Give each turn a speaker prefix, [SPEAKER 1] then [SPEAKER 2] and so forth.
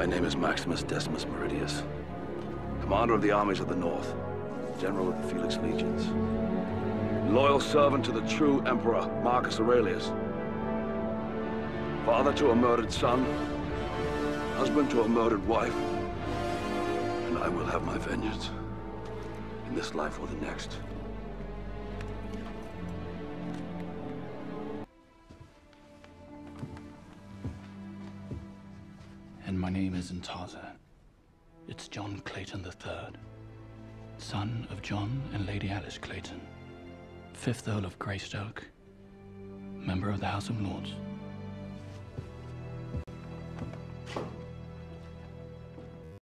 [SPEAKER 1] My name is Maximus Decimus Meridius, commander of the armies of the North, general of the Felix Legions, loyal servant to the true Emperor Marcus Aurelius, father to a murdered son, husband to a murdered wife, and I will have my vengeance, in this life or the next.
[SPEAKER 2] And my name isn't Tarzan. It's John Clayton III, son of John and Lady Alice Clayton, 5th Earl of Greystoke, member of the House of Lords.